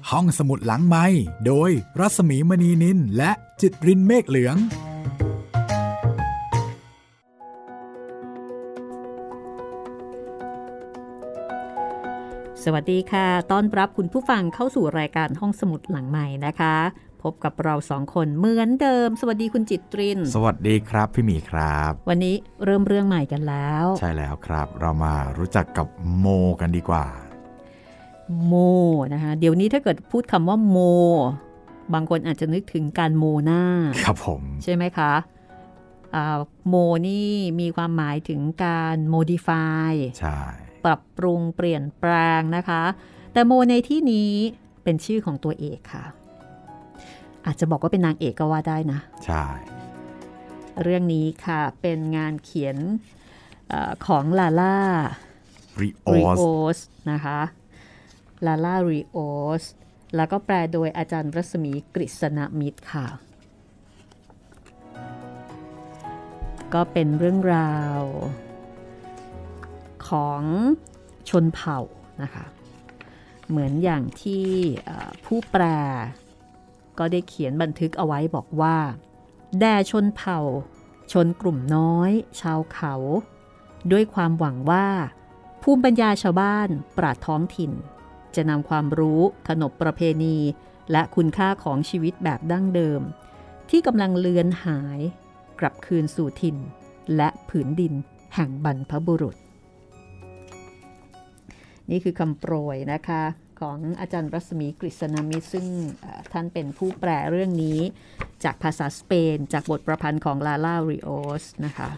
ห้องสมุดหลังไมค์โดยรัศมีมณีนินและจิตรินเมฆเหลืองสวัสดีค่ะต้อนรับคุณผู้ฟังเข้าสู่รายการห้องสมุดหลังใหม่นะคะพบกับเราสองคนเหมือนเดิมสวัสดีคุณจิตรินสวัสดีครับพี่หมีครับวันนี้เริ่มเรื่องใหม่กันแล้วใช่แล้วครับเรามารู้จักกับโมกันดีกว่าโมนะคะเดี๋ยวนี้ถ้าเกิดพูดคำว่าโมบางคนอาจจะนึกถึงการโมหน้าครับผมใช่ไหมคะโมนี่มีความหมายถึงการ modify ใช่ปรับปรุงเปลี่ยนแปลงนะคะแต่โมในที่นี้เป็นชื่อของตัวเอกค่ะอาจจะบอกว่าเป็นนางเอกก็ว่าได้นะใช่เรื่องนี้ค่ะเป็นงานเขียนของลาล่าริโอสนะคะลาล่าริโอสแล้วก็แปลโดยอาจารย์รัศมีกฤษณมิตรค่ะก็เป็นเรื่องราวของชนเผ่านะคะเหมือนอย่างที่ผู้แปลก็ได้เขียนบันทึกเอาไว้บอกว่าแด่ชนเผ่าชนกลุ่มน้อยชาวเขาด้วยความหวังว่าภูมิปัญญาชาวบ้านปราชญ์ท้องถิ่นจะนำความรู้ขนบประเพณีและคุณค่าของชีวิตแบบดั้งเดิมที่กำลังเลือนหายกลับคืนสู่ถิ่นและผืนดินแห่งบรรพบุรุษนี่คือคำโปรยนะคะของอาจารย์รัศมีกฤษณมิตรซึ่งท่านเป็นผู้แปลเรื่องนี้จากภาษาสเปนจากบทประพันธ์ของลาล่าริโอสนะคะ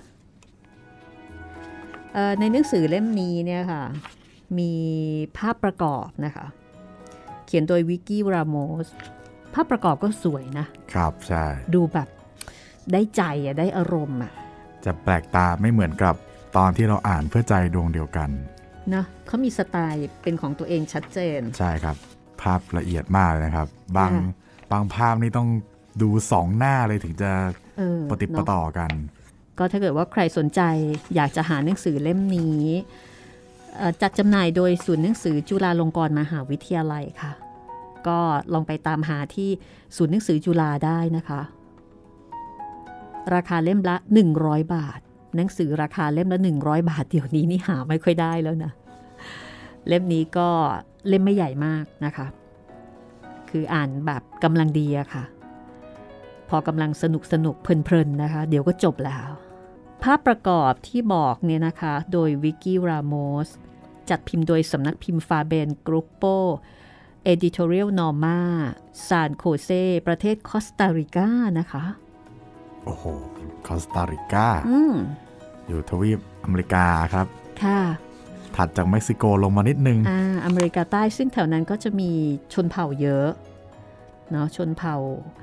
ในหนังสือเล่มนี้เนี่ยค่ะมีภาพประกอบนะคะเขียนโดยวิกกี้รามอสภาพประกอบก็สวยนะครับใช่ดูแบบได้ใจได้อารมณ์จะแปลกตาไม่เหมือนกับตอนที่เราอ่านเพื่อใจดวงเดียวกันนะเขามีสไตล์เป็นของตัวเองชัดเจนใช่ครับภาพละเอียดมากเลยนะครับบางภาพนี่ต้องดู2หน้าเลยถึงจะปฏิปต่อกันก็ถ้าเกิดว่าใครสนใจอยากจะหาหนังสือเล่มนี้จัดจำหน่ายโดยศูนย์หนังสือจุฬาลงกรณ์มหาวิทยาลัยค่ะก็ลองไปตามหาที่ศูนย์หนังสือจุฬาได้นะคะราคาเล่มละ100 บาทหนังสือราคาเล่มละ100 บาทเดี๋ยวนี้นี่หาไม่ค่อยได้แล้วนะเล่มนี้ก็เล่มไม่ใหญ่มากนะคะคืออ่านแบบกำลังดีอะค่ะพอกำลังสนุกเพลินๆนะคะเดี๋ยวก็จบแล้วภาพประกอบที่บอกเนี่ยนะคะโดยวิกกี้รามอสจัดพิมพ์โดยสำนักพิมพ์ฟาเบนกรุ๊ปโปเอดิทอเรียลนอร์มาซานโคเซประเทศคอสตาริกานะคะโอ้โหคอสตาริกาอยู่ทวีปอเมริกาครับค่ะถัดจากเม็กซิโกลงมานิดนึงอเมริกาใต้ซึ่งแถวนั้นก็จะมีชนเผ่าเยอะเนาะชนเผ่า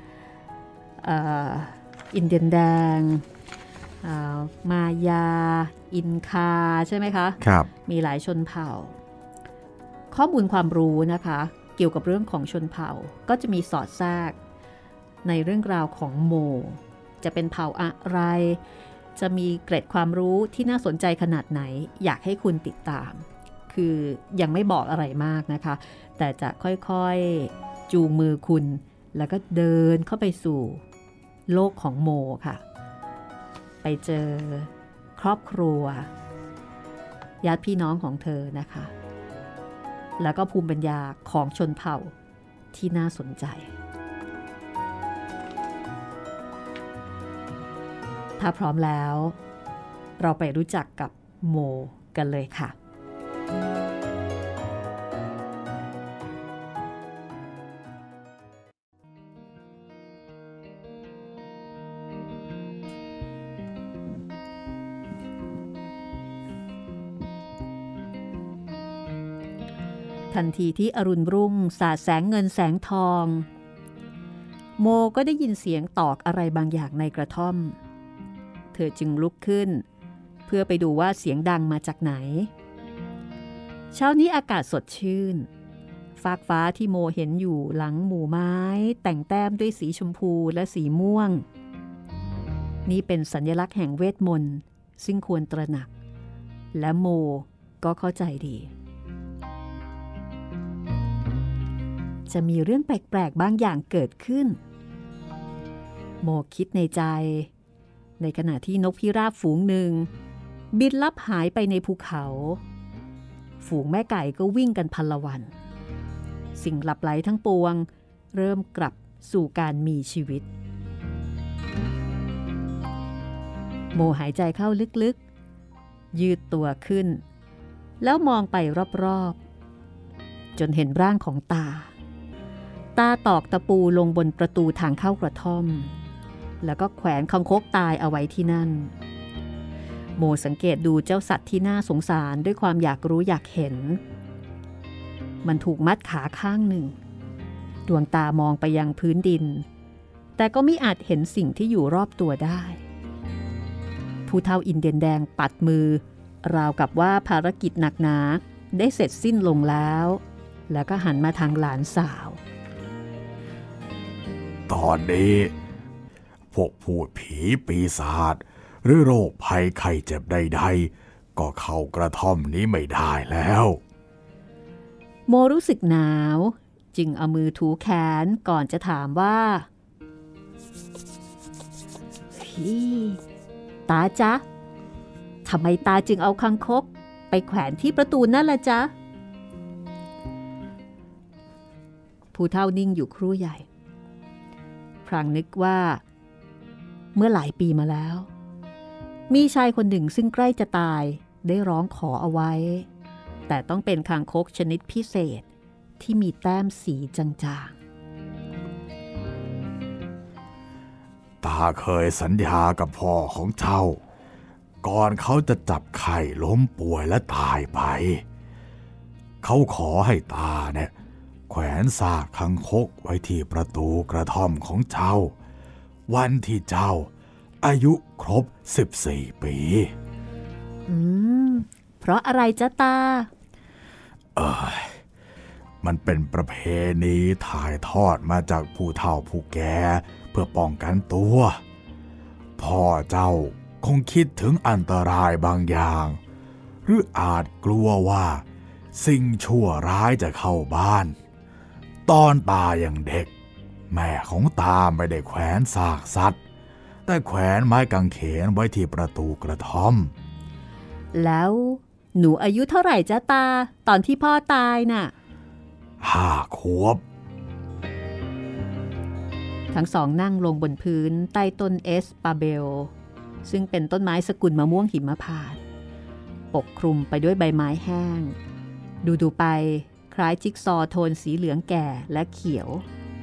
อินเดียนแดงมายาอินคาใช่ไหมคะครับมีหลายชนเผ่าข้อมูลความรู้นะคะเกี่ยวกับเรื่องของชนเผ่าก็จะมีสอดแทรกในเรื่องราวของโมจะเป็นเผ่าอะไรจะมีเกร็ดความรู้ที่น่าสนใจขนาดไหนอยากให้คุณติดตามคือยังไม่บอกอะไรมากนะคะแต่จะค่อยๆจูงมือคุณแล้วก็เดินเข้าไปสู่โลกของโมค่ะไปเจอครอบครัวญาติพี่น้องของเธอนะคะแล้วก็ภูมิปัญญาของชนเผ่าที่น่าสนใจถ้าพร้อมแล้วเราไปรู้จักกับโมกันเลยค่ะทันทีที่อรุณรุ่งสาดแสงเงินแสงทองโมก็ได้ยินเสียงตอกอะไรบางอย่างในกระท่อมเธอจึงลุกขึ้นเพื่อไปดูว่าเสียงดังมาจากไหนเช้านี้อากาศสดชื่นฟากฟ้าที่โมเห็นอยู่หลังหมู่ไม้แต่งแต้มด้วยสีชมพูและสีม่วงนี่เป็นสัญลักษณ์แห่งเวทมนต์ซึ่งควรตระหนักและโมก็เข้าใจดีจะมีเรื่องแปลกๆบางอย่างเกิดขึ้นโมคิดในใจในขณะที่นกพิราบฝูงหนึ่งบินลับหายไปในภูเขาฝูงแม่ไก่ก็วิ่งกันพลวัน สิ่งหลับไหลทั้งปวงเริ่มกลับสู่การมีชีวิตโมหายใจเข้าลึกๆยืดตัวขึ้นแล้วมองไปรอบๆจนเห็นร่างของตาตอกตะปูลงบนประตูทางเข้ากระท่อมแล้วก็แขวนคังคกตายเอาไว้ที่นั่นโมสังเกตดูเจ้าสัตว์ที่น่าสงสารด้วยความอยากรู้อยากเห็นมันถูกมัดขาข้างหนึ่งดวงตามองไปยังพื้นดินแต่ก็ไม่อาจเห็นสิ่งที่อยู่รอบตัวได้ผู้เฒ่าอินเดียนแดงปัดมือราวกับว่าภารกิจหนักหนาได้เสร็จสิ้นลงแล้วก็หันมาทางหลานสาวตอนนี้พวกพูดผีปีศาจหรือโรคภัยไข้เจ็บใดๆก็เข้ากระท่อมนี้ไม่ได้แล้วโมรู้สึกหนาวจึงเอามือถูแขนก่อนจะถามว่าพี่ตาจ๊ะทำไมตาจึงเอาคังคกไปแขวนที่ประตูนั่นล่ะจ๊ะผู้เฒ่านิ่งอยู่ครู่ใหญ่พลางนึกว่าเมื่อหลายปีมาแล้วมีชายคนหนึ่งซึ่งใกล้จะตายได้ร้องขอเอาไว้แต่ต้องเป็นคางคกชนิดพิเศษที่มีแต้มสีจางๆตาเคยสัญญากับพ่อของเจ้าก่อนเขาจะจับไข้ล้มป่วยและตายไปเขาขอให้ตาเนี่ยแขวนซากคังคกไว้ที่ประตูกระท่อมของเจ้าวันที่เจ้าอายุครบ14 ปีเพราะอะไรจ๊ะตามันเป็นประเพณีถ่ายทอดมาจากผู้เฒ่าผู้แก่เพื่อป้องกันตัวพ่อเจ้าคงคิดถึงอันตรายบางอย่างหรืออาจกลัวว่าสิ่งชั่วร้ายจะเข้าบ้านตอนตายังเด็กแม่ของตาไม่ได้แขวนซากสัตว์แต่แขวนไม้กางเขนไว้ที่ประตูกระท่อมแล้วหนูอายุเท่าไหร่จ๊ะตาตอนที่พ่อตายน่ะ 5 ขวบทั้งสองนั่งลงบนพื้นใต้ต้นเอสปาเบลซึ่งเป็นต้นไม้สกุลมะม่วงหิมพานต์ปกคลุมไปด้วยใบไม้แห้งดูไปคล้ายจิ๊กซอว์โทนสีเหลืองแก่และเขียว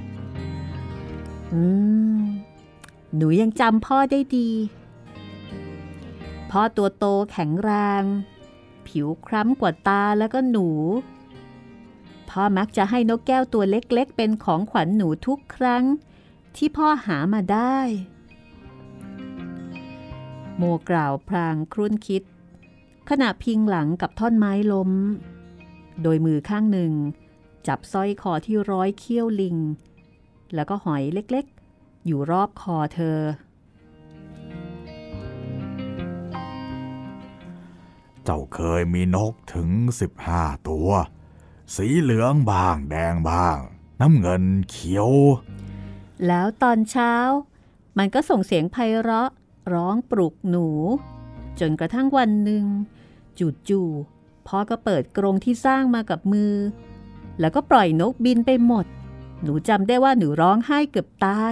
หนูยังจำพ่อได้ดีพ่อตัวโตแข็งแรงผิวคล้ำกว่าตาแล้วก็หนูพ่อมักจะให้นกแก้วตัวเล็กๆเป็นของขวัญหนูทุกครั้งที่พ่อหามาได้โมกล่าวพลางครุ่นคิดขณะพิงหลังกับท่อนไม้ล้มโดยมือข้างหนึ่งจับสร้อยคอที่ร้อยเขี้ยวลิงแล้วก็หอยเล็กๆอยู่รอบคอเธอเจ้าเคยมีนกถึง15 ตัวสีเหลืองบ้างแดงบ้างน้ำเงินเขียวแล้วตอนเช้ามันก็ส่งเสียงไพเราะร้องปลุกหนูจนกระทั่งวันหนึ่งจู่ๆพ่อก็เปิดกรงที่สร้างมากับมือแล้วก็ปล่อยนกบินไปหมดหนูจำได้ว่าหนูร้องไห้เกือบตาย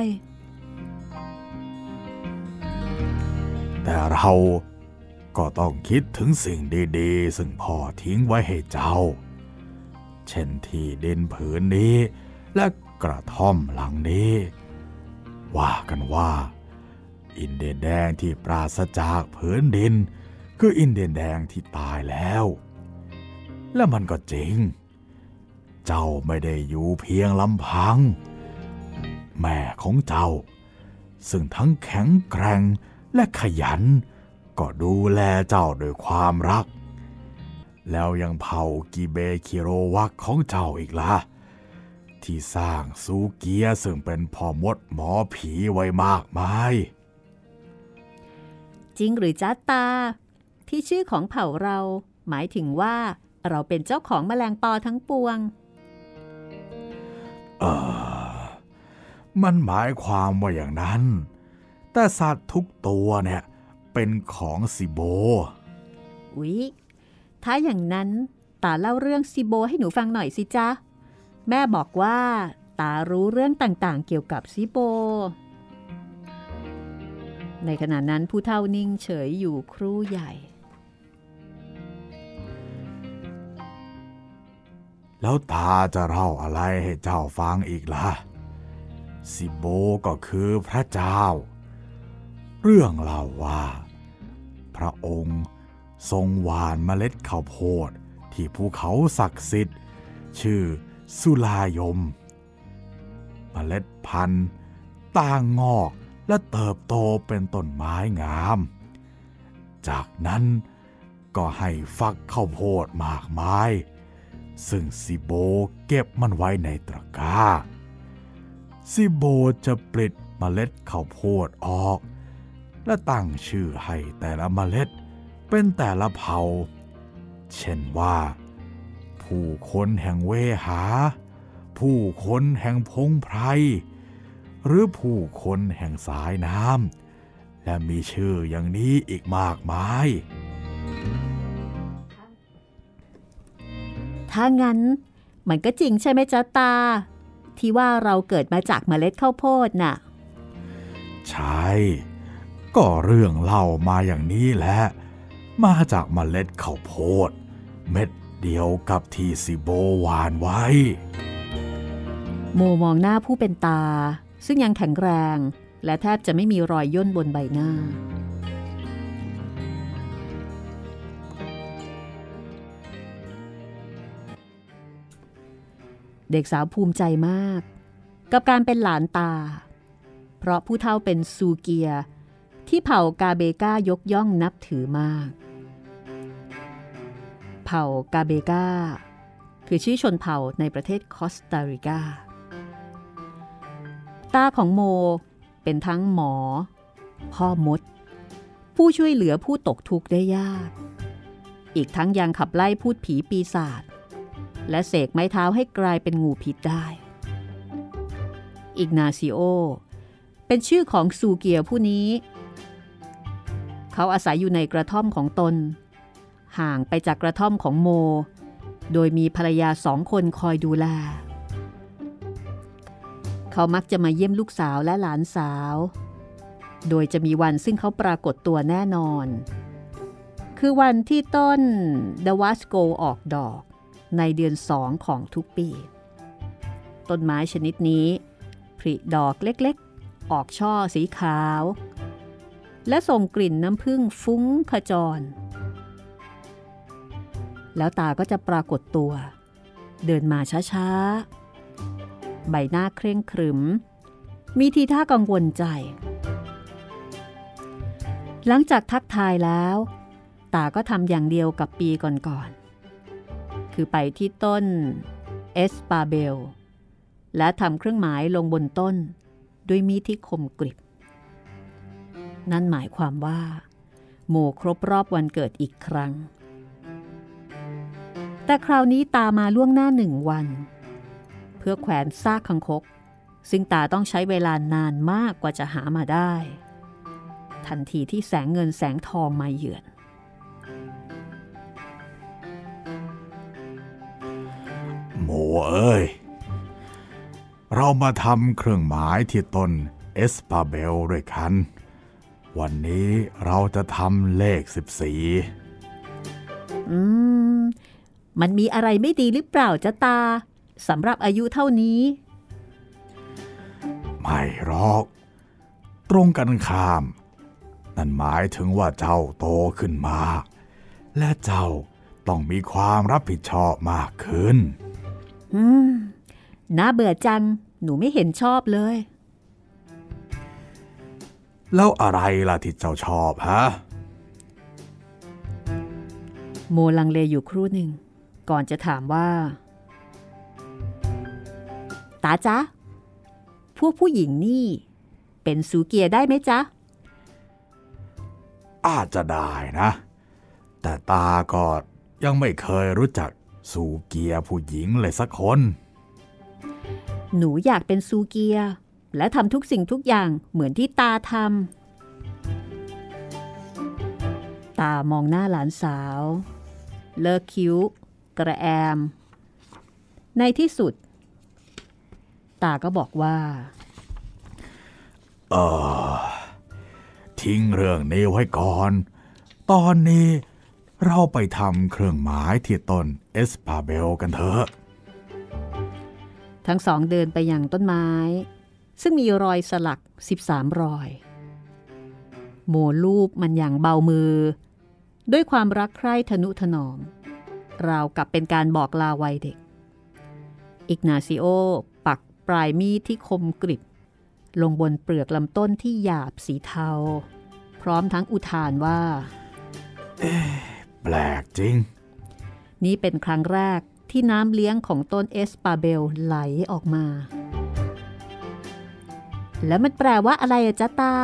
แต่เราก็ต้องคิดถึงสิ่งดีๆซึ่งพ่อทิ้งไว้ให้เจ้าเช่นที่ดินผืนนี้และกระท่อมหลังนี้ว่ากันว่าอินเดียนแดงที่ปราศจากผืนดินคืออินเดียนแดงที่ตายแล้วและมันก็จริงเจ้าไม่ได้อยู่เพียงลำพังแม่ของเจ้าซึ่งทั้งแข็งแกร่งและขยันก็ดูแลเจ้าด้วยความรักแล้วยังเผ่ากิเบคิโรวักของเจ้าอีกล่ะที่สร้างซูเกียซึ่งเป็นพ่อมดหมอผีไว้มากมายจริงหรือจ๊ะตาที่ชื่อของเผ่าเราหมายถึงว่าเราเป็นเจ้าของแมลงปอทั้งปวงมันหมายความว่าอย่างนั้นแต่สัตว์ทุกตัวเนี่ยเป็นของซิโบอุ๊ยถ้าอย่างนั้นตาเล่าเรื่องซิโบให้หนูฟังหน่อยสิจ๊ะแม่บอกว่าตารู้เรื่องต่างๆเกี่ยวกับซิโบในขณะนั้นผู้เฒ่านิ่งเฉยอยู่ครู่ใหญ่แล้วตาจะเล่าอะไรให้เจ้าฟังอีกล่ะซิโบก็คือพระเจ้าเรื่องเล่าว่าพระองค์ทรงหว่านเมล็ดข้าวโพดที่ภูเขาศักดิ์สิทธิ์ชื่อสุลายมเมล็ดพันธุ์ต่างงอกและเติบโตเป็นต้นไม้งามจากนั้นก็ให้ฟักข้าวโพดมากมายซึ่งซิโบเก็บมันไว้ในตะกร้าซิโบจะปลิดเมล็ดข้าวโพดออกและตั้งชื่อให้แต่ละเมล็ดเป็นแต่ละเผ่าเช่นว่าผู้คนแห่งเวหาผู้คนแห่งพงไพรหรือผู้คนแห่งสายน้ำและมีชื่ออย่างนี้อีกมากมายถ้างั้นมันก็จริงใช่ไหมจ๊ะตาที่ว่าเราเกิดมาจากเมล็ดข้าวโพดน่ะใช่ก็เรื่องเล่ามาอย่างนี้แหละมาจากเมล็ดข้าวโพดเม็ดเดียวกับที่ซิโบหว่านไว้โมมองหน้าผู้เป็นตาซึ่งยังแข็งแรงและแทบจะไม่มีรอยย่นบนใบหน้าเด็กสาวภูมิใจมากกับการเป็นหลานตาเพราะผู้เฒ่าเป็นซูเกียที่เผ่ากาเบกายกย่องนับถือมากเผ่ากาเบกาคือชื่อชนเผ่าในประเทศคอสตาริกาตาของโมเป็นทั้งหมอพ่อมดผู้ช่วยเหลือผู้ตกทุกข์ได้ยากอีกทั้งยังขับไล่พูดผีปีศาจและเสกไม้เท้าให้กลายเป็นงูพิษได้อิกนาซิโอเป็นชื่อของซูเกียผู้นี้เขาอาศัยอยู่ในกระท่อมของตนห่างไปจากกระท่อมของโมโดยมีภรรยา2 คนคอยดูแลเขามักจะมาเยี่ยมลูกสาวและหลานสาวโดยจะมีวันซึ่งเขาปรากฏตัวแน่นอนคือวันที่ต้นดาวาสโกออกดอกในเดือน2ของทุกปีต้นไม้ชนิดนี้ผลิดอกเล็กๆออกช่อสีขาวและส่งกลิ่นน้ำผึ้งฟุ้งขจรแล้วตาก็จะปรากฏตัวเดินมาช้าๆใบหน้าเคร่งครึมมีทีท่ากังวลใจหลังจากทักทายแล้วตาก็ทำอย่างเดียวกับปีก่อนๆคือไปที่ต้นเอสปาเบลและทำเครื่องหมายลงบนต้นด้วยมีดที่คมกริบนั่นหมายความว่าโมครบรอบวันเกิดอีกครั้งแต่คราวนี้ตามาล่วงหน้า1 วันเพื่อแขวนซากคังคกซึ่งตาต้องใช้เวลานานมากกว่าจะหามาได้ทันทีที่แสงเงินแสงทองมาเยือนโมเอ้ยเรามาทำเครื่องหมายที่ต้นเอสปาเบลด้วยกันวันนี้เราจะทำเลข14 มันมีอะไรไม่ดีหรือเปล่าจ๊ะตาสำหรับอายุเท่านี้ไม่หรอกตรงกันข้ามนั่นหมายถึงว่าเจ้าโตขึ้นมาและเจ้าต้องมีความรับผิดชอบมากขึ้นน่าเบื่อจังหนูไม่เห็นชอบเลยแล้วอะไรล่ะที่เจ้าชอบฮะโมลังเลอยู่ครู่หนึ่งก่อนจะถามว่าตาจ๊ะพวกผู้หญิงนี่เป็นซูเกียได้ไหมจ๊ะอาจจะได้นะแต่ตาก็ยังไม่เคยรู้จักซูเกียผู้หญิงเลยสักคนหนูอยากเป็นซูเกียและทำทุกสิ่งทุกอย่างเหมือนที่ตาทำตามองหน้าหลานสาวเลิกคิ้วกระแอมในที่สุดตาก็บอกว่าทิ้งเรื่องนี้ไว้ก่อนตอนนี้เราไปทำเครื่องหมายที่ต้นเอสปาเบลกันเถอะทั้งสองเดินไปยังต้นไม้ซึ่งมีรอยสลัก13รอยโมลูบมันอย่างเบามือด้วยความรักใคร่ทนุถนอมราวกับเป็นการบอกลาวัยเด็กอิกนาซิโอปักปลายมีดที่คมกริบลงบนเปลือกลำต้นที่หยาบสีเทาพร้อมทั้งอุทานว่าแปลกจริงนี่เป็นครั้งแรกที่น้ำเลี้ยงของต้นเอสปาเบลไหลออกมาแล้วมันแปลว่าอะไรอะจ๊ะตา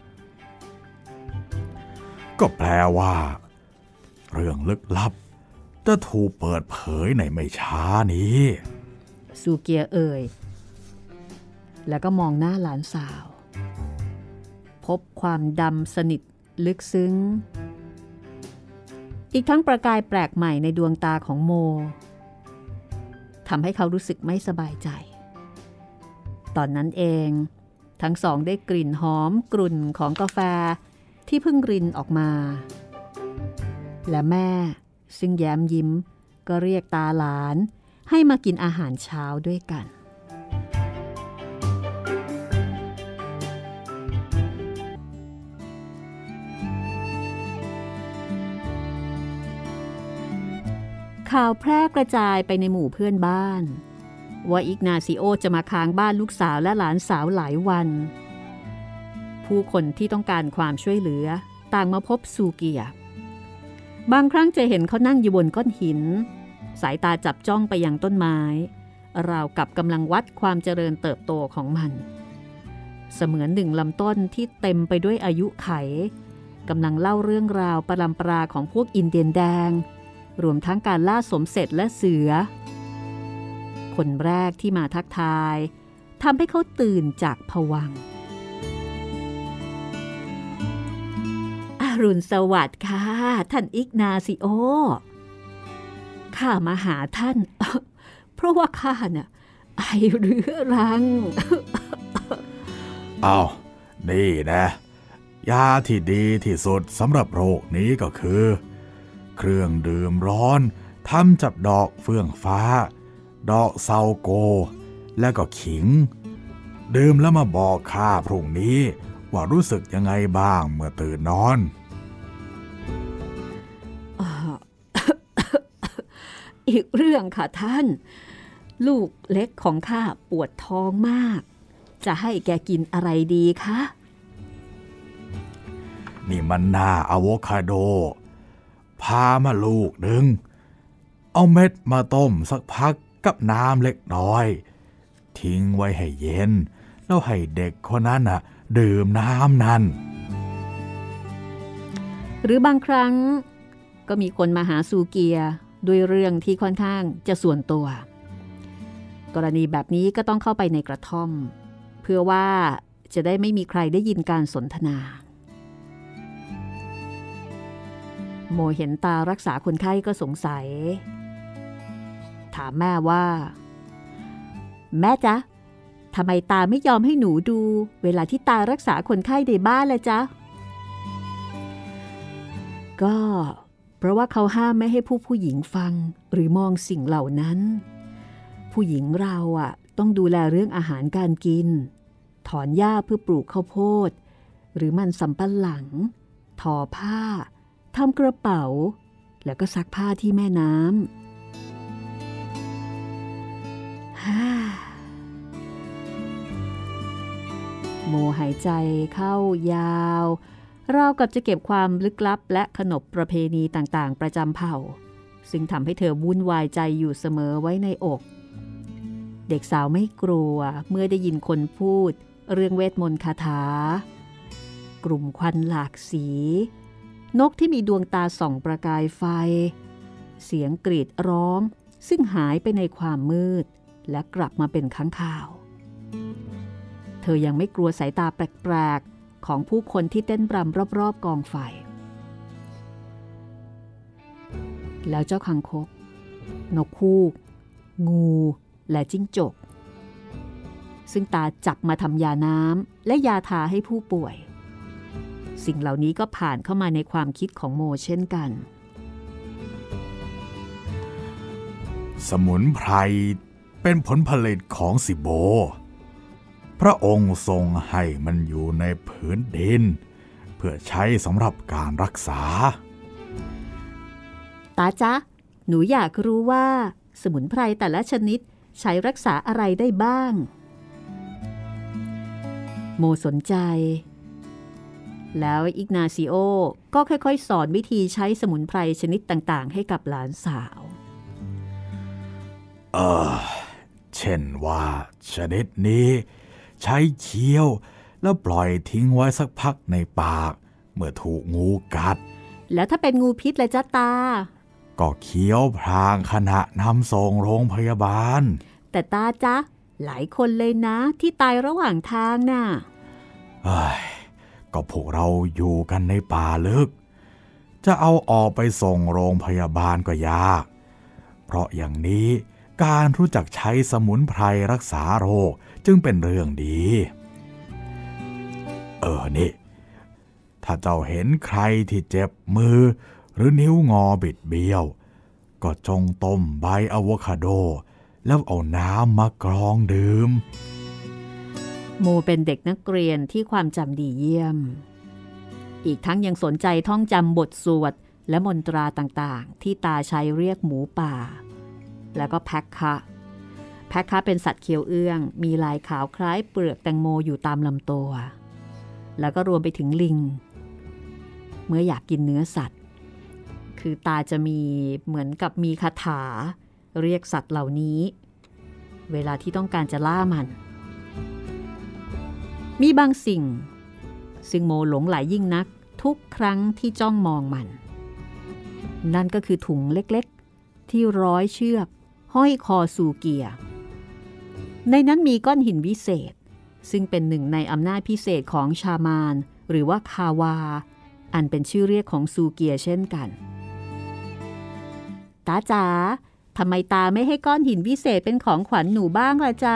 ก็แปลว่าเรื่องลึกลับจะถูกเปิดเผยในไม่ช้านี้ซูเกียเอ่ยแล้วก็มองหน้าหลานสาวพบความดำสนิทลึกซึ้งอีกทั้งประกายแปลกใหม่ในดวงตาของโมทำให้เขารู้สึกไม่สบายใจตอนนั้นเองทั้งสองได้กลิ่นหอมกรุ่นของกาแฟที่เพิ่งรินออกมาและแม่ซึ่งแย้มยิ้มก็เรียกตาหลานให้มากินอาหารเช้าด้วยกันข่าวแพร่กระจายไปในหมู่เพื่อนบ้านว่าอิกนาซิโอจะมาค้างบ้านลูกสาวและหลานสาวหลายวันผู้คนที่ต้องการความช่วยเหลือต่างมาพบซูเกียบางครั้งจะเห็นเขานั่งอยู่บนก้อนหินสายตาจับจ้องไปยังต้นไม้ราวกับกำลังวัดความเจริญเติบโตของมันเสมือนหนึ่งลำต้นที่เต็มไปด้วยอายุไขกำลังเล่าเรื่องราวประลำปราของพวกอินเดียนแดงรวมทั้งการล่าสมเสร็จและเสือคนแรกที่มาทักทายทำให้เขาตื่นจากภวังค์อรุณสวัสดิ์ค่ะท่านอิกนาซิโอข้ามาหาท่านเพราะว่าข้าเนี่ยไอเรื้อรังอ้าวนี่นะยาที่ดีที่สุดสำหรับโรคนี้ก็คือเครื่องดื่มร้อนทำจากดอกเฟื่องฟ้าดอกเซาโกและก็ขิงดื่มแล้วมาบอกข้าพรุ่งนี้ว่ารู้สึกยังไงบ้างเมื่อตื่นนอนอีกเรื่องค่ะท่านลูกเล็กของข้าปวดท้องมากจะให้แกกินอะไรดีคะนี่มันหน้าอะโวคาโดพามาลูกหนึ่งเอาเม็ดมาต้มสักพักกับน้ำเล็กน้อยทิ้งไว้ให้เย็นแล้วให้เด็กคนนั้นน่ะดื่มน้ำนั้นหรือบางครั้งก็มีคนมาหาซูเกียด้วยเรื่องที่ค่อนข้างจะส่วนตัวกรณีแบบนี้ก็ต้องเข้าไปในกระท่อมเพื่อว่าจะได้ไม่มีใครได้ยินการสนทนาโมเห็นตารักษาคนไข้ก็สงสัยถามแม่ว่าแม่จ๊ะทำไมตาไม่ยอมให้หนูดูเวลาที่ตารักษาคนไข้ในบ้านล่ะจ๊ะก็เพราะว่าเขาห้ามไม่ให้ผู้หญิงฟังหรือมองสิ่งเหล่านั้นผู้หญิงเราต้องดูแลเรื่องอาหารการกินถอนหญ้าเพื่อปลูกข้าวโพดหรือมันสำปะหลังทอผ้าทำกระเป๋าแล้วก็ซักผ้าที่แม่น้ำโมหายใจเข้ายาวราวกับจะเก็บความลึกลับและขนบประเพณีต่างๆประจำเผ่าซึ่งทำให้เธอวุ่นวายใจอยู่เสมอไว้ในอกเด็กสาวไม่กลัวเมื่อได้ยินคนพูดเรื่องเวทมนต์คาถากลุ่มควันหลากสีนกที่มีดวงตาส่องประกายไฟเสียงกรีดร้องซึ่งหายไปในความมืดและกลับมาเป็นค้างคาวเธอยังไม่กลัวสายตาแปลกๆของผู้คนที่เต้นรำรอบๆกองไฟแล้วเจ้าคังคกนกฮูกงูและจิ้งจกซึ่งตาจับมาทำยาน้ำและยาทาให้ผู้ป่วยสิ่งเหล่านี้ก็ผ่านเข้ามาในความคิดของโมเช่นกันสมุนไพรเป็นผลผลิตของสิโบพระองค์ทรงให้มันอยู่ในผืนดินเพื่อใช้สำหรับการรักษาตาจ๊ะหนูอยากรู้ว่าสมุนไพรแต่ละชนิดใช้รักษาอะไรได้บ้างโมสนใจแล้วอิกนาซิโอก็ค่อยๆสอนวิธีใช้สมุนไพรชนิดต่างๆให้กับหลานสาวเช่นว่าชนิดนี้ใช้เคี้ยวแล้วปล่อยทิ้งไว้สักพักในปากเมื่อถูกงูกัดแล้วถ้าเป็นงูพิษเลยจ้าตาก็เคี้ยวพลางขณะนำส่งโรงพยาบาลแต่ตาจ๊ะหลายคนเลยนะที่ตายระหว่างทางน่ะก็พวกเราอยู่กันในป่าลึกจะเอาออกไปส่งโรงพยาบาลก็ยากเพราะอย่างนี้การรู้จักใช้สมุนไพรรักษาโรคจึงเป็นเรื่องดีนี่ถ้าเจ้าเห็นใครที่เจ็บมือหรือนิ้วงอบิดเบี้ยวก็จงต้มใบอะโวคาโดแล้วเอาน้ำมากรองดื่มโมเป็นเด็กนักเรียนที่ความจำดีเยี่ยมอีกทั้งยังสนใจท่องจำบทสวดและมนตราต่างๆที่ตาใช้เรียกหมูป่าแล้วก็แพคคะเป็นสัตว์เคี้ยวเอื้องมีลายขาวคล้ายเปลือกแตงโมอยู่ตามลำตัวแล้วก็รวมไปถึงลิงเมื่ออยากกินเนื้อสัตว์คือตาจะมีเหมือนกับมีคาถาเรียกสัตว์เหล่านี้เวลาที่ต้องการจะล่ามันมีบางสิ่งซึ่งโมหลงไหลยิ่งนักทุกครั้งที่จ้องมองมันนั่นก็คือถุงเล็กๆที่ร้อยเชือกห้อยคอซูเกียในนั้นมีก้อนหินวิเศษซึ่งเป็นหนึ่งในอำนาจพิเศษของชามานหรือว่าคาวาอันเป็นชื่อเรียกของซูเกียเช่นกันตาจ๋าทำไมตาไม่ให้ก้อนหินวิเศษเป็นของขวัญหนูบ้างล่ะจ๊ะ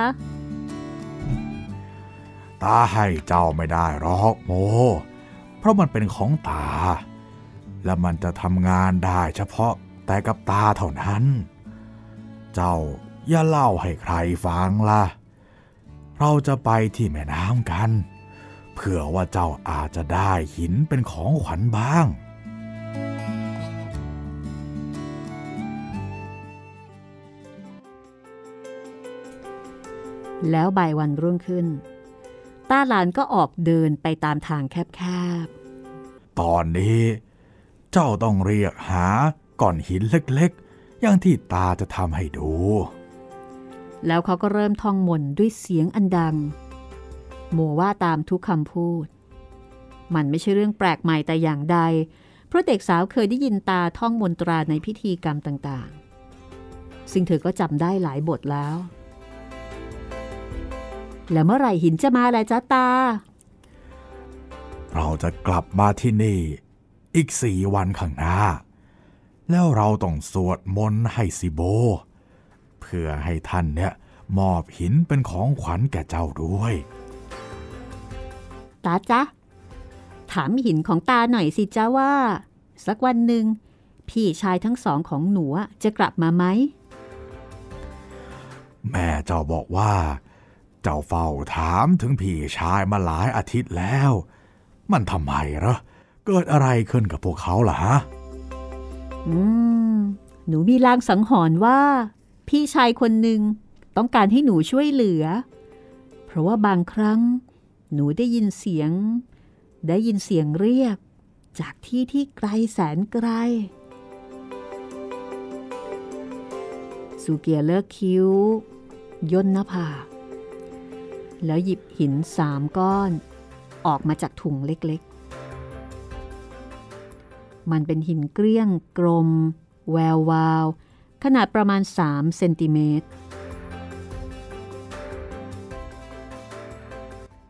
ตาให้เจ้าไม่ได้หรอกโมเพราะมันเป็นของตาและมันจะทำงานได้เฉพาะแต่กับตาเท่านั้นเจ้าอย่าเล่าให้ใครฟังล่ะเราจะไปที่แม่น้ำกันเผื่อว่าเจ้าอาจจะได้หินเป็นของขวัญบ้างแล้วบ่ายวันรุ่งขึ้นตาหลานก็ออกเดินไปตามทางแคบๆตอนนี้เจ้าต้องเรียกหาก้อนหินเล็กๆอย่างที่ตาจะทำให้ดูแล้วเขาก็เริ่มท่องมนต์ด้วยเสียงอันดังโมว่าตามทุกคำพูดมันไม่ใช่เรื่องแปลกใหม่แต่อย่างใดเพราะเด็กสาวเคยได้ยินตาท่องมนตราในพิธีกรรมต่างๆซึ่งเธอก็จำได้หลายบทแล้วแล้วเมื่อไหร่หินจะมาล่ะจ๊ะตาเราจะกลับมาที่นี่อีก4 วันข้างหน้าแล้วเราต้องสวดมนต์ให้สิโบเพื่อให้ท่านเนี่ยมอบหินเป็นของขวัญแก่เจ้าด้วยตาจ๊ะถามหินของตาหน่อยสิจ้าว่าสักวันหนึ่งพี่ชายทั้งสองของหนูจะกลับมาไหมแม่เจ้าบอกว่าเจ้าเฝ้าถามถึงพี่ชายมาหลายอาทิตย์แล้วมันทำไมเหรอเกิดอะไรขึ้นกับพวกเขาล่ะฮะหนูมีลางสังหรณ์ว่าพี่ชายคนหนึ่งต้องการให้หนูช่วยเหลือเพราะว่าบางครั้งหนูได้ยินเสียงเรียกจากที่ที่ไกลแสนไกลซูเกียเลิกคิ้วย่นหน้าผากแล้วหยิบหิน3 ก้อนออกมาจากถุงเล็กๆมันเป็นหินเกลี้ยงกลมแวววาวขนาดประมาณ3 เซนติเมตร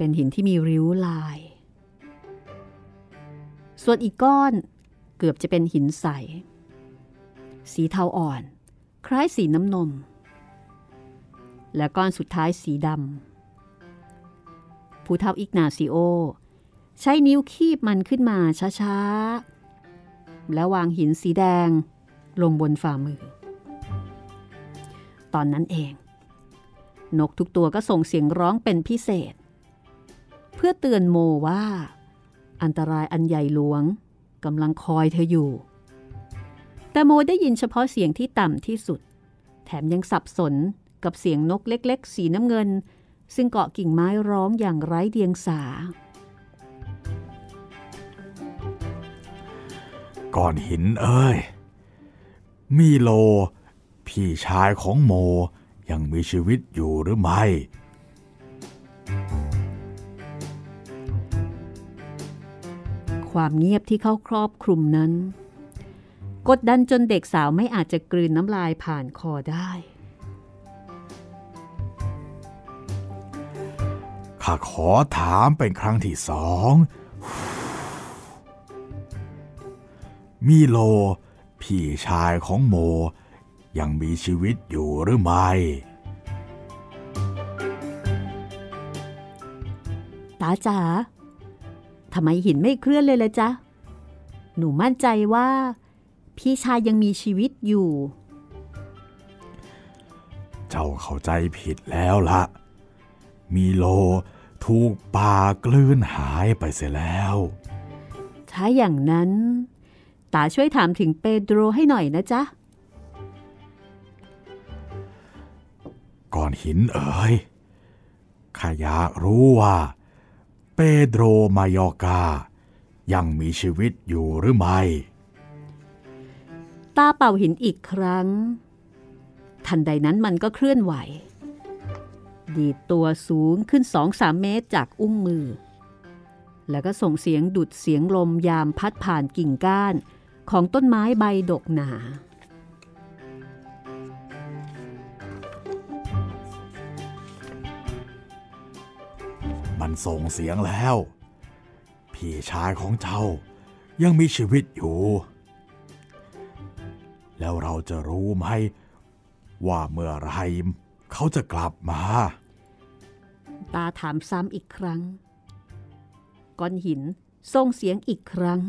เป็นหินที่มีริ้วลายส่วนอีกก้อนเกือบจะเป็นหินใสสีเทาอ่อนคล้ายสีน้ำนมและก้อนสุดท้ายสีดำผู้เฒ่าอิกนาซิโอใช้นิ้วคีบมันขึ้นมาช้าๆแล้ววางหินสีแดงลงบนฝ่ามือตอนนั้นเองนกทุกตัวก็ส่งเสียงร้องเป็นพิเศษเพื่อเตือนโมว่าอันตรายอันใหญ่หลวงกำลังคอยเธออยู่แต่โมได้ยินเฉพาะเสียงที่ต่ำที่สุดแถมยังสับสนกับเสียงนกเล็กๆสีน้ำเงินซึ่งเกาะกิ่งไม้ร้องอย่างไร้เดียงสาก้อนหินเอ้ยมีโลพี่ชายของโมยังมีชีวิตอยู่หรือไม่ความเงียบที่เข้าครอบคลุมนั้นกดดันจนเด็กสาวไม่อาจจะกลืนน้ำลายผ่านคอได้ข้าขอถามเป็นครั้งที่2มีโลพี่ชายของโมยังมีชีวิตอยู่หรือไม่ตาจ๋าทำไมหินไม่เคลื่อนเลยล่ะจ๊ะหนูมั่นใจว่าพี่ชายยังมีชีวิตอยู่เจ้าเข้าใจผิดแล้วล่ะมีโลถูกป่ากลืนหายไปเสียแล้วถ้าอย่างนั้นตาช่วยถามถึงเปโดรให้หน่อยนะจ๊ะก้อนหินเอ๋ยข้าอยากรู้ว่าเปโดรมายอร์กายังมีชีวิตอยู่หรือไม่ตาเป่าหินอีกครั้งทันใดนั้นมันก็เคลื่อนไหวดีดตัวสูงขึ้น 2-3 เมตรจากอุ้งมือแล้วก็ส่งเสียงดุดเสียงลมยามพัดผ่านกิ่งก้านของต้นไม้ใบดกหนามันส่งเสียงแล้วพี่ชายของเจ้ายังมีชีวิตอยู่แล้วเราจะรู้ไหมว่าเมื่อไรเขาจะกลับมาตาถามซ้ำอีกครั้งก้อนหินส่งเสียงอีกครั้ง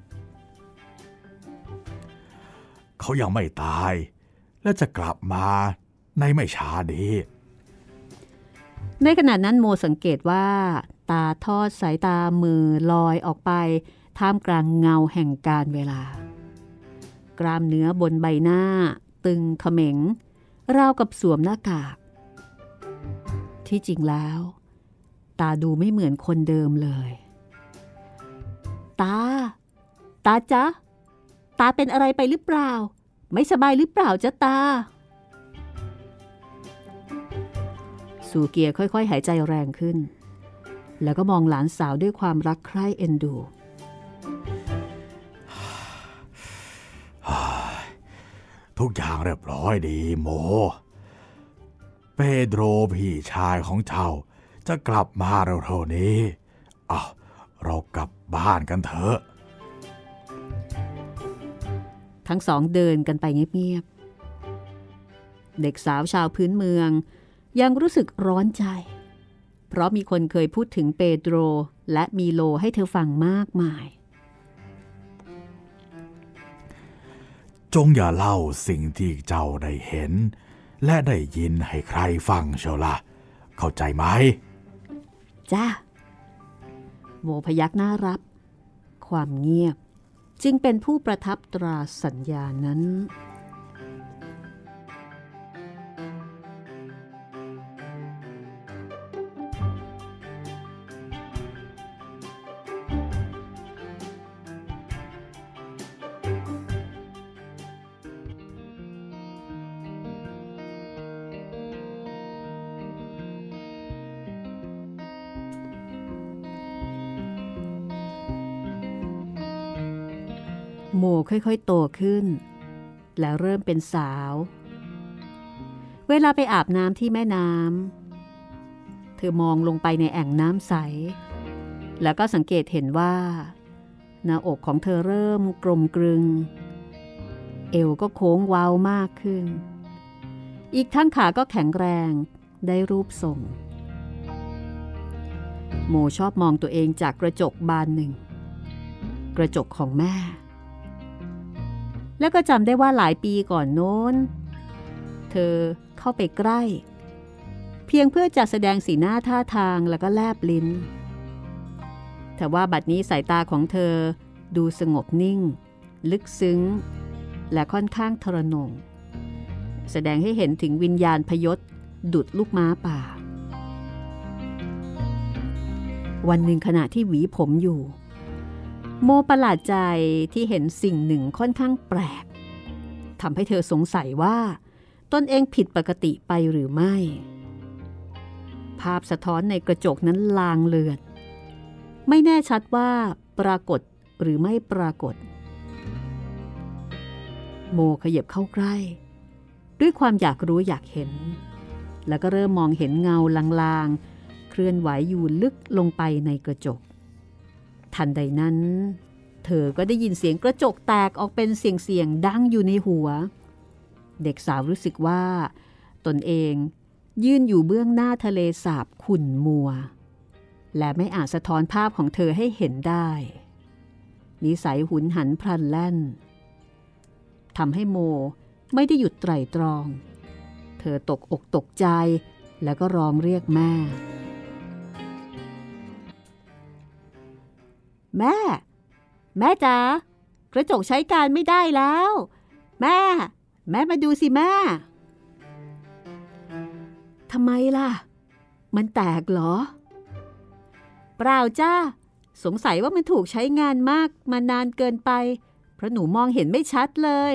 เขายังไม่ตายและจะกลับมาในไม่ช้านี้ในขณะนั้นโมสังเกตว่าตาทอดสายตามือลอยออกไปท่ามกลางเงาแห่งกาลเวลากล้ามเนื้อบนใบหน้าตึงเขม็งราวกับสวมหน้ากากที่จริงแล้วตาดูไม่เหมือนคนเดิมเลยตาจ๊ะตาเป็นอะไรไปหรือเปล่าไม่สบายหรือเปล่าจ๊ะตาสูเกียค่อยๆหายใจแรงขึ้นแล้วก็มองหลานสาวด้วยความรักใคร่เอ็นดูทุกอย่างเรียบร้อยดีโมเปโดรพี่ชายของเจ้าจะกลับมาเร็วๆนี้เรากลับบ้านกันเถอะทั้งสองเดินกันไปเงียบๆเด็กสาวชาวพื้นเมืองยังรู้สึกร้อนใจเพราะมีคนเคยพูดถึงเปโดรและมีโลให้เธอฟังมากมายจงอย่าเล่าสิ่งที่เจ้าได้เห็นและได้ยินให้ใครฟังเชียวล่ะเข้าใจไหมจ้าโมพยักหน้ารับความเงียบจึงเป็นผู้ประทับตราสัญญานั้น โมค่อยๆโตขึ้นแล้วเริ่มเป็นสาวเวลาไปอาบน้ำที่แม่น้เธอมองลงไปในแอ่งน้ำใสแล้วก็สังเกตเห็นว่าหน้าอกของเธอเริ่มกลมกลึงเอวก็โค้งเว้ามากขึ้นอีกทั้งขาก็แข็งแรงได้รูปทรงโมชอบมองตัวเองจากกระจกบานหนึ่งกระจกของแม่แล้วก็จำได้ว่าหลายปีก่อนโน้นเธอเข้าไปใกล้เพียงเพื่อจะแสดงสีหน้าท่าทางแล้วก็แลบลิ้นแต่ว่าบัดนี้สายตาของเธอดูสงบนิ่งลึกซึ้งและค่อนข้างทรนงแสดงให้เห็นถึงวิญญาณพยศดุจลูกม้าป่าวันหนึ่งขณะที่หวีผมอยู่โมประหลาดใจที่เห็นสิ่งหนึ่งค่อนข้างแปลกทำให้เธอสงสัยว่าตนเองผิดปกติไปหรือไม่ภาพสะท้อนในกระจกนั้นลางเลือดไม่แน่ชัดว่าปรากฏหรือไม่ปรากฏโมขยับเข้าใกล้ด้วยความอยากรู้อยากเห็นแล้วก็เริ่มมองเห็นเงาลางๆเคลื่อนไหวอยู่ลึกลงไปในกระจกทันใดนั้นเธอก็ได้ยินเสียงกระจกแตกออกเป็นเสียงดังอยู่ในหัวเด็กสาวรู้สึกว่าตนเองยืนอยู่เบื้องหน้าทะเลสาบขุ่นมัวและไม่อาจสะท้อนภาพของเธอให้เห็นได้นิสัยหุนหันพลันแล่นทำให้โมไม่ได้หยุดไตร่ตรองเธอตกอกตกใจแล้วก็ร้องเรียกแม่แม่จ๋ากระจกใช้การไม่ได้แล้วแม่มาดูสิแม่ทำไมล่ะมันแตกเหรอเปล่าจ้าสงสัยว่ามันถูกใช้งานมากมานานเกินไปเพราะหนูมองเห็นไม่ชัดเลย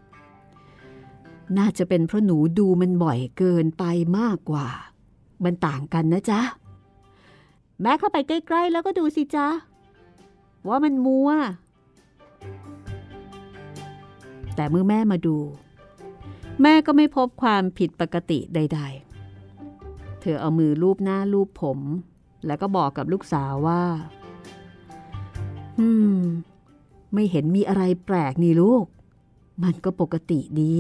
น่าจะเป็นเพราะหนูดูมันบ่อยเกินไปมากกว่ามันต่างกันนะจ๊ะแม่เข้าไปใกล้ๆแล้วก็ดูสิจ๊ะว่ามันมัวแต่เมื่อแม่มาดูแม่ก็ไม่พบความผิดปกติใดๆเธอเอามือลูบหน้าลูบผมแล้วก็บอกกับลูกสาวว่าไม่เห็นมีอะไรแปลกนี่ลูกมันก็ปกติดี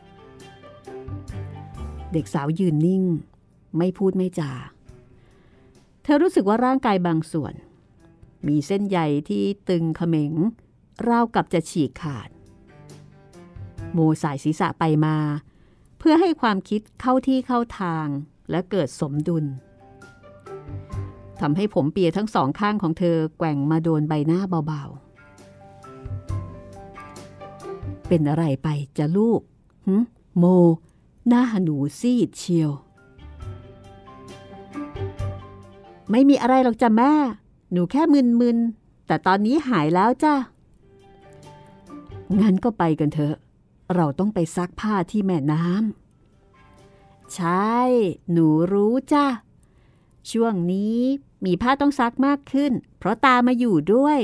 เด็กสาวยืนนิ่งไม่พูดไม่จาเธอรู้สึกว่าร่างกายบางส่วนมีเส้นใยที่ตึงเขม็งราวกับจะฉีกขาดโมสายศีรษะไปมาเพื่อให้ความคิดเข้าที่เข้าทางและเกิดสมดุลทำให้ผมเปียทั้งสองข้างของเธอแกว่งมาโดนใบหน้าเบาๆเป็นอะไรไปจ๊ะลูกโมหน้าหนูซีดเชียวไม่มีอะไรหรอกจ้ะแม่หนูแค่มึนๆแต่ตอนนี้หายแล้วจ้ะงั้นก็ไปกันเถอะเราต้องไปซักผ้าที่แม่น้ำใช่หนูรู้จ้ะช่วงนี้มีผ้าต้องซักมากขึ้นเพราะตามาอยู่ด้วย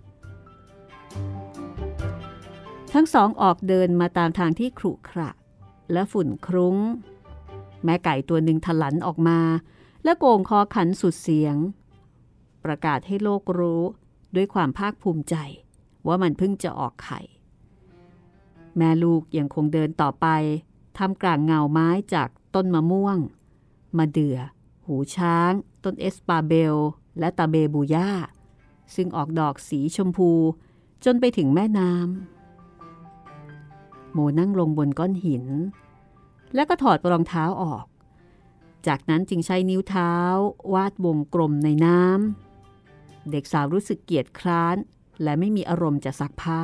ทั้งสองออกเดินมาตามทางที่ขรุขระและฝุ่นครุ้งแม่ไก่ตัวหนึ่งทะลันออกมาและโก่งคอขันสุดเสียงประกาศให้โลกรู้ด้วยความภาคภูมิใจว่ามันเพิ่งจะออกไข่แม่ลูกยังคงเดินต่อไปทำกลางเงาไม้จากต้นมะม่วงมะเดื่อหูช้างต้นเอสปาเบลและตาเบบูย่าซึ่งออกดอกสีชมพูจนไปถึงแม่น้ำโมนั่งลงบนก้อนหินแล้วก็ถอดรองเท้าออกจากนั้นจึงใช้นิ้วเท้าวาดวงกลมในน้ำเด็กสาวรู้สึกเกียจคร้านและไม่มีอารมณ์จะซักผ้า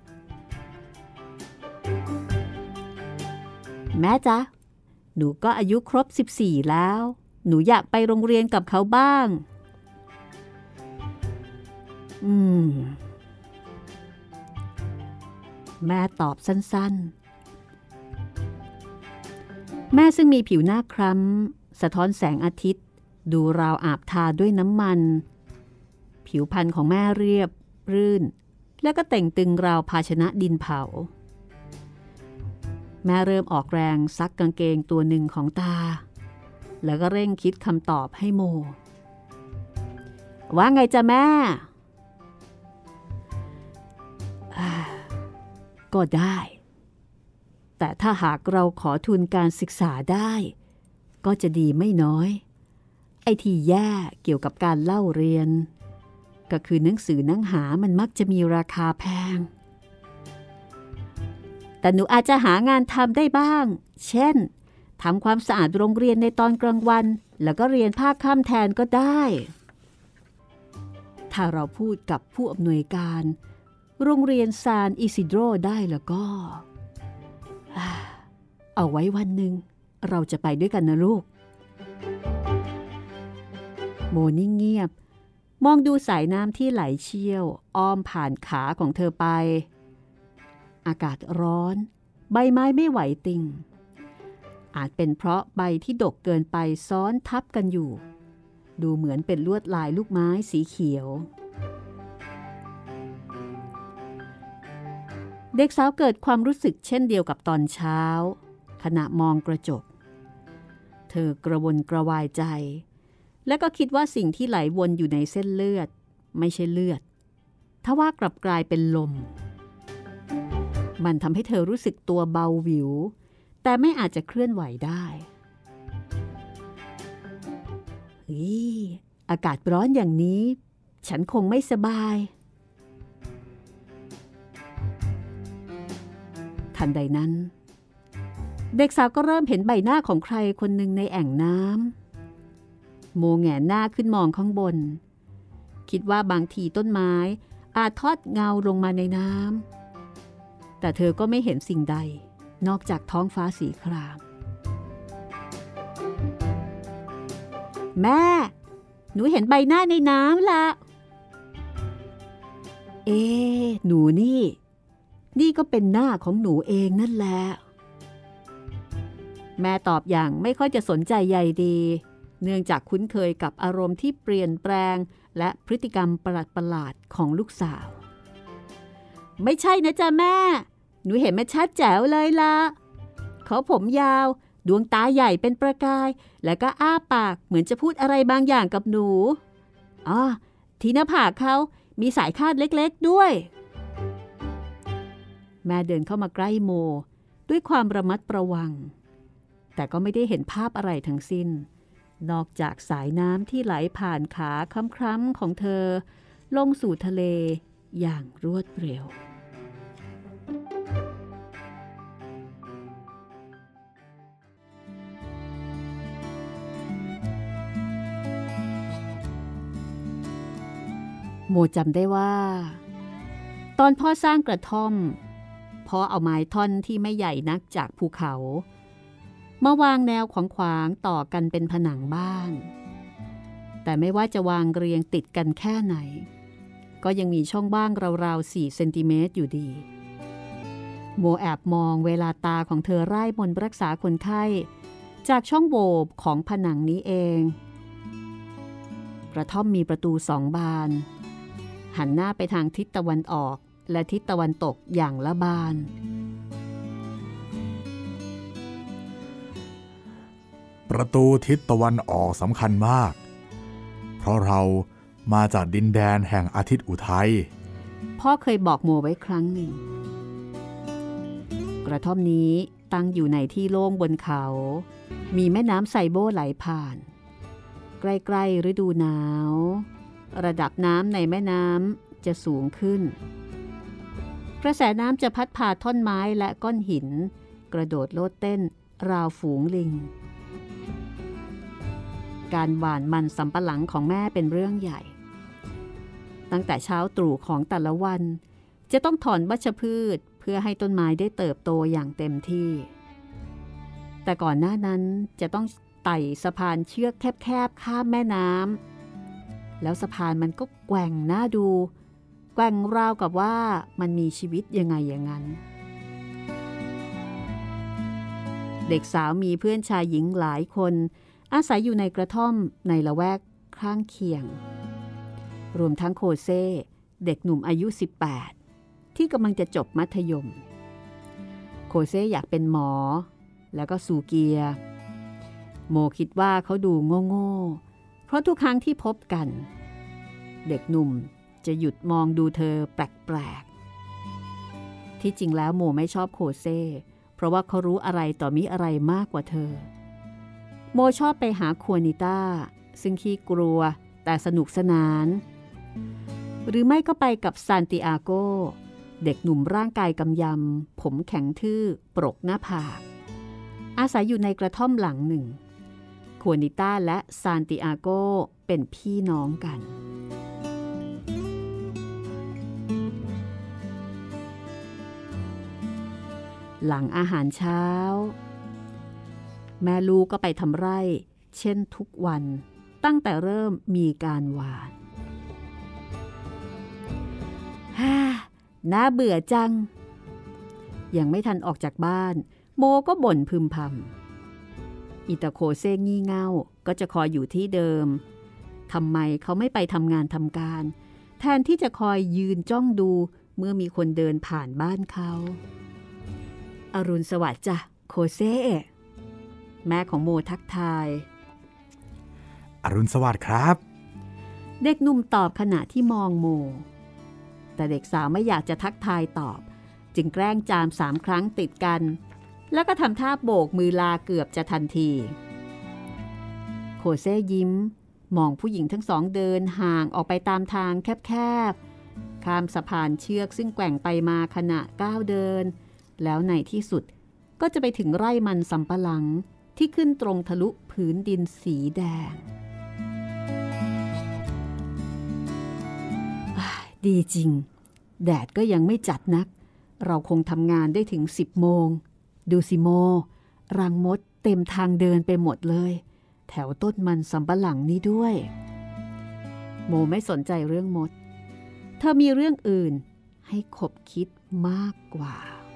แม่จ๊ะหนูก็อายุครบ14แล้วหนูอยากไปโรงเรียนกับเขาบ้างแม่ตอบสั้นๆแม่ซึ่งมีผิวหน้าคล้ำสะท้อนแสงอาทิตย์ดูราวอาบทาด้วยน้ำมันผิวพรรณของแม่เรียบรื่นและก็เต่งตึงราวภาชนะดินเผาแม่เริ่มออกแรงซักกางเกงตัวหนึ่งของตาแล้วก็เร่งคิดคำตอบให้โมว่าไงจ๊ะแม่ก็ได้แต่ถ้าหากเราขอทุนการศึกษาได้ก็จะดีไม่น้อยไอ้ที่แย่เกี่ยวกับการเล่าเรียนก็คือหนังสือหนังหามันมักจะมีราคาแพงแต่หนูอาจจะหางานทำได้บ้างเช่นทำความสะอาดโรงเรียนในตอนกลางวันแล้วก็เรียนภาคค่ำแทนก็ได้ถ้าเราพูดกับผู้อำนวยการโรงเรียนซานอิซิโดรได้แล้วก็เอาไว้วันหนึ่งเราจะไปด้วยกันนะลูกโมนิ่งเงียบมองดูสายน้ำที่ไหลเชี่ยวอ้อมผ่านขาของเธอไปอากาศร้อนใบไม้ไม่ไหวติงอาจเป็นเพราะใบที่ดกเกินไปซ้อนทับกันอยู่ดูเหมือนเป็นลวดลายลูกไม้สีเขียวเด็กสาวเกิดความรู้สึกเช่นเดียวกับตอนเช้าขณะมองกระจกเธอกระวนกระวายใจและก็คิดว่าสิ่งที่ไหลวนอยู่ในเส้นเลือดไม่ใช่เลือดทว่ากลับกลายเป็นลมมันทำให้เธอรู้สึกตัวเบาหวิวแต่ไม่อาจจะเคลื่อนไหวได้อากาศร้อนอย่างนี้ฉันคงไม่สบายทันใดนั้นเด็กสาวก็เริ่มเห็นใบหน้าของใครคนหนึ่งในแอ่งน้ำโมแหงนหน้าขึ้นมองข้างบนคิดว่าบางทีต้นไม้อาจทอดเงาลงมาในน้ำแต่เธอก็ไม่เห็นสิ่งใดนอกจากท้องฟ้าสีครามแม่หนูเห็นใบหน้าในน้ำละหนูนี่ก็เป็นหน้าของหนูเองนั่นแหละแม่ตอบอย่างไม่ค่อยจะสนใจใยดีเนื่องจากคุ้นเคยกับอารมณ์ที่เปลี่ยนแปลงและพฤติกรรมประหลาดของลูกสาวไม่ใช่นะจ๊ะแม่หนูเห็นมันชัดแจ๋วเลยล่ะเขาผมยาวดวงตาใหญ่เป็นประกายและก็อ้าปากเหมือนจะพูดอะไรบางอย่างกับหนูที่หน้าผากเขามีสายคาดเล็กๆด้วยแม่เดินเข้ามาใกล้โมด้วยความระมัดระวังแต่ก็ไม่ได้เห็นภาพอะไรทั้งสิ้นนอกจากสายน้ำที่ไหลผ่านขาคล้ำๆของเธอลงสู่ทะเลอย่างรวดเร็วโมจำได้ว่าตอนพ่อสร้างกระท่อมพ่อเอาไม้ท่อนที่ไม่ใหญ่นักจากภูเขามาวางแนวขวางๆต่อกันเป็นผนังบ้านแต่ไม่ว่าจะวางเรียงติดกันแค่ไหนก็ยังมีช่องว่างราวๆ4 เซนติเมตรอยู่ดีโมแอบมองเวลาตาของเธอร่ายมนต์รักษาคนไข้จากช่องโหว่ของผนังนี้เองกระท่อมมีประตู2 บานหันหน้าไปทางทิศตะวันออกและทิศตะวันตกอย่างละบานประตูทิศตะวันออกสำคัญมากเพราะเรามาจากดินแดนแห่งอาทิตย์อุทัยพ่อเคยบอกโมไว้ครั้งหนึ่งกระท่อมนี้ตั้งอยู่ในที่โล่งบนเขามีแม่น้ำไซโบไหลผ่านใกล้ๆฤดูหนาวระดับน้ำในแม่น้ำจะสูงขึ้นกระแสน้ำจะพัดพาท่อนไม้และก้อนหินกระโดดโลดเต้นราวฝูงลิงการหว่านมันสำปะหลังของแม่เป็นเรื่องใหญ่ตั้งแต่เช้าตรู่ของแต่ละวันจะต้องถอนวัชพืชเพื่อให้ต้นไม้ได้เติบโตอย่างเต็มที่แต่ก่อนหน้านั้นจะต้องไต่สะพานเชือกแคบๆข้ามแม่น้ำแล้วสะพานมันก็แกว่งน่าดูแกว่งราวกับว่ามันมีชีวิตยังไงอย่างนั้นเด็กสาวมีเพื่อนชายหญิงหลายคนอาศัยอยู่ในกระท่อมในละแวกข้างเคียงรวมทั้งโคเซ่เด็กหนุ่มอายุ18ที่กำลังจะจบมัธยมโคเซ่อยากเป็นหมอแล้วก็ซูเกียโมคิดว่าเขาดูโง่ๆเพราะทุกครั้งที่พบกันเด็กหนุ่มจะหยุดมองดูเธอแปลกๆที่จริงแล้วโมไม่ชอบโคเซ่เพราะว่าเขารู้อะไรต่อมิอะไรมากกว่าเธอโมชอบไปหาควนิต้าซึ่งขี้กลัวแต่สนุกสนานหรือไม่ก็ไปกับซานติอาโกเด็กหนุ่มร่างกายกำยำผมแข็งทื่อปรกหน้าผากอาศัยอยู่ในกระท่อมหลังหนึ่งควนิต้าและซานติอาโกเป็นพี่น้องกันหลังอาหารเช้าแม่ลูกก็ไปทำไร่เช่นทุกวันตั้งแต่เริ่มมีการหวานน่าเบื่อจังยังไม่ทันออกจากบ้านโมก็บ่นพึมพำอิตาโคเซ่งี่เง่าก็จะคอยอยู่ที่เดิมทำไมเขาไม่ไปทำงานทำการแทนที่จะคอยยืนจ้องดูเมื่อมีคนเดินผ่านบ้านเขาอรุณสวัสดิ์จ้ะโคเซ่แม่ของโมทักทายอรุณสวัสดิ์ครับเด็กหนุ่มตอบขณะที่มองโมแต่เด็กสาวไม่อยากจะทักทายตอบจึงแกล้งจาม3 ครั้งติดกันแล้วก็ทำท่าโบกมือลาเกือบจะทันทีโคเซ่ยิ้มมองผู้หญิงทั้งสองเดินห่างออกไปตามทางแคบๆข้ามสะพานเชือกซึ่งแกว่งไปมาขณะก้าวเดินแล้วในที่สุดก็จะไปถึงไร่มันสำปะหลังที่ขึ้นตรงทะลุผืนดินสีแดงดีจริงแดดก็ยังไม่จัดนักเราคงทำงานได้ถึง10 โมงดูสิโมรังมดเต็มทางเดินไปหมดเลยแถวต้นมันสำปะหลังนี้ด้วยโมไม่สนใจเรื่องมดเธอมีเรื่องอื่นให้ขบคิดมากกว่า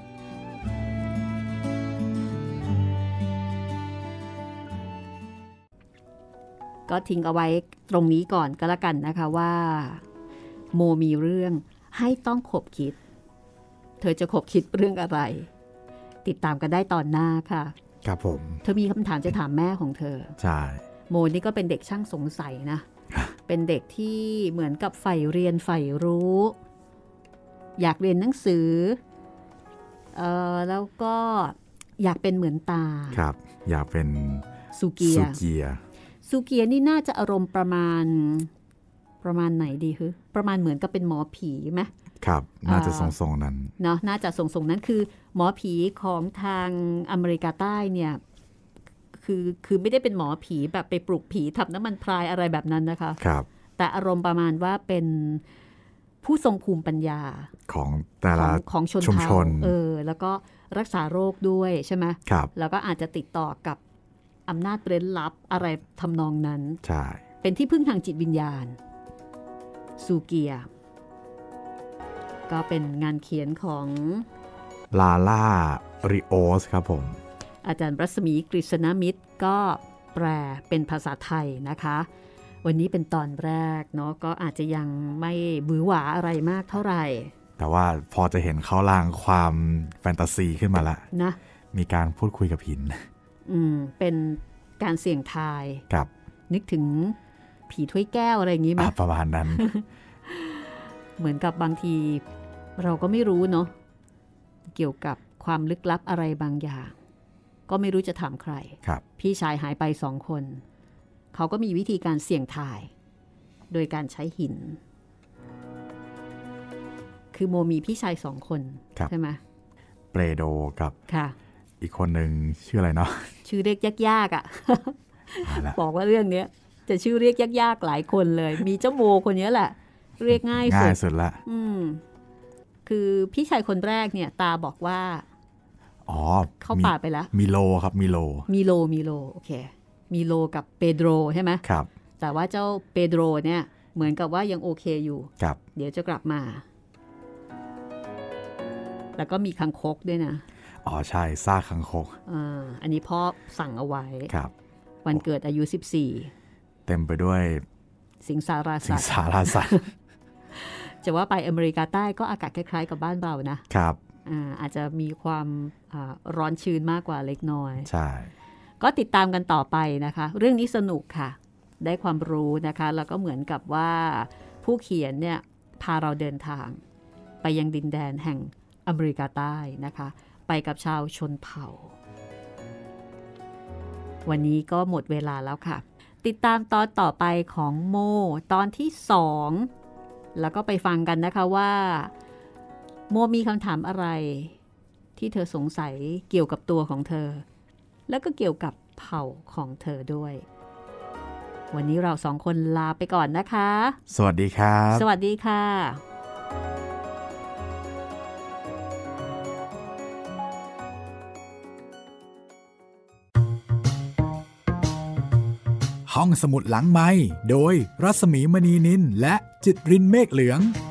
ก็ทิ้งเอาไว้ตรงนี้ก่อนก็แล้วกันนะคะว่าโมมีเรื่องให้ต้องขบคิดเธอจะขบคิดเรื่องอะไรติดตามกันได้ตอนหน้าค่ะครับผมเธอมีคำถามจะถามแม่ของเธอใช่โมนี่ก็เป็นเด็กช่างสงสัยนะเป็นเด็กที่เหมือนกับใฝ่เรียนใฝ่รู้อยากเรียนหนังสือแล้วก็อยากเป็นเหมือนตาครับอยากเป็นซูเกียซูเกียนี่น่าจะอารมณ์ประมาณไหนดีคือประมาณเหมือนกับเป็นหมอผีไหมครับน่าจะทรงๆนั้นเนาะน่าจะทรงๆนั้นคือหมอผีของทางอเมริกาใต้เนี่ยคือไม่ได้เป็นหมอผีแบบไปปลุกผีทำน้ำมันพรายอะไรแบบนั้นนะคะครับแต่อารมณ์ประมาณว่าเป็นผู้ทรงภูมิปัญญาของแต่ละของชนเผ่าแล้วก็รักษาโรคด้วยใช่ไหมครับแล้วก็อาจจะติดต่อกับอำนาจเร้นลับอะไรทำนองนั้นใช่เป็นที่พึ่งทางจิตวิญญาณซูเกียก็เป็นงานเขียนของลาล่าริโอสครับผมอาจารย์รัศมีกฤษณมิตรก็แปลเป็นภาษาไทยนะคะวันนี้เป็นตอนแรกเนาะก็อาจจะยังไม่บื้อหวาอะไรมากเท่าไหร่แต่ว่าพอจะเห็นเขาลางความแฟนตาซีขึ้นมาละนะมีการพูดคุยกับหินเป็นการเสี่ยงทายครับนึกถึงผีถ้วยแก้วอะไรอย่างนี้ไหมประมาณนั้นเหมือนกับบางทีเราก็ไม่รู้เนาะเกี่ยวกับความลึกลับอะไรบางอย่างก็ไม่รู้จะถามใครพี่ชายหายไป2 คนเขาก็มีวิธีการเสี่ยงทายโดยการใช้หินคือโมมีพี่ชาย2 คนใช่ไหมเปโดกับค่ะอีกคนหนึ่งชื่ออะไรเนาะชื่อเรียกยากๆอ่ะ บอกว่าเรื่องนี้จะชื่อเรียกยากๆหลายคนเลยมีเจ้าโมคนนี้แหละเรียกง่ายสุดละคือพี่ชายคนแรกเนี่ยตาบอกว่าเข้าป่าไปแล้วมิโลครับมิโลโอเคมิโลกับเปโดรใช่ไหมครับแต่ว่าเจ้าเปโดรเนี่ยเหมือนกับว่ายังโอเคอยู่ครับเดี๋ยวจะกลับมาแล้วก็มีคังคกด้วยนะใช่ซากคังคกอันนี้พ่อสั่งเอาไว้ครับวันเกิดอายุ14 เต็มไปด้วยสิงสาราสัตว์จะว่าไปอเมริกาใต้ก็อากาศคล้ายๆกับบ้านเรานะครับอาจจะมีความร้อนชื้นมากกว่าเล็กน้อยใช่ก็ติดตามกันต่อไปนะคะเรื่องนี้สนุกค่ะได้ความรู้นะคะแล้วก็เหมือนกับว่าผู้เขียนเนี่ยพาเราเดินทางไปยังดินแดนแห่งอเมริกาใต้นะคะไปกับชาวชนเผ่าวันนี้ก็หมดเวลาแล้วค่ะติดตามตอนต่อไปของโมตอนที่2แล้วก็ไปฟังกันนะคะว่าโมมีคำถามอะไรที่เธอสงสัยเกี่ยวกับตัวของเธอแล้วก็เกี่ยวกับเผ่าของเธอด้วยวันนี้เรา2คนลาไปก่อนนะคะสวัสดีครับสวัสดีค่ะห้องสมุดหลังไมค์โดยรัศมีมณีนินและจิตรินเมฆเหลือง